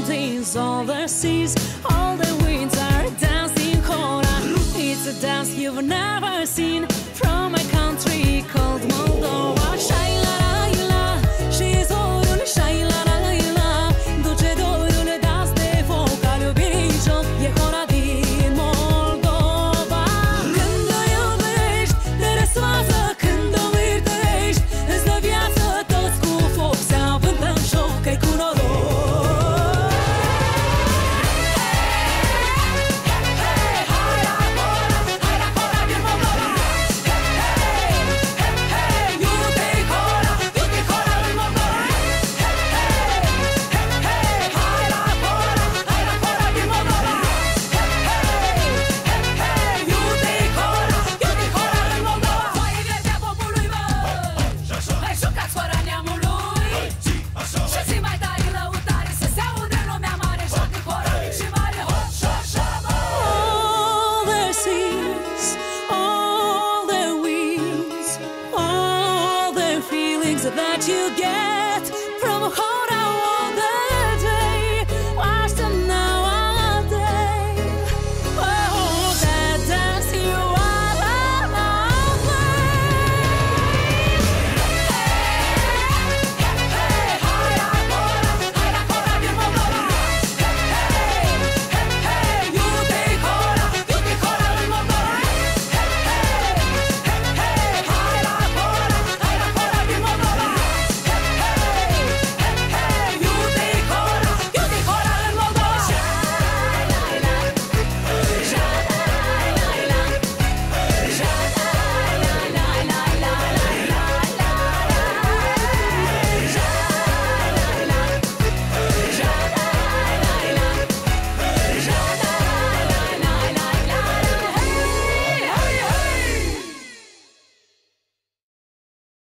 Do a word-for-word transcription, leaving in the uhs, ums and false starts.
mountains, all the seas, all the winds are dancing hora. It's a dance you've never seen from my country called Moldova. Shai-la-la-la, she's oyul, shai-la-la-la, duce doiul dans de foc al iubirii joc, e hora din Moldova. Când o iubești, te răsoază, când o mârtărești, îți dă viață toți cu foc, se avântă în joc, că-i cu noroc. That you get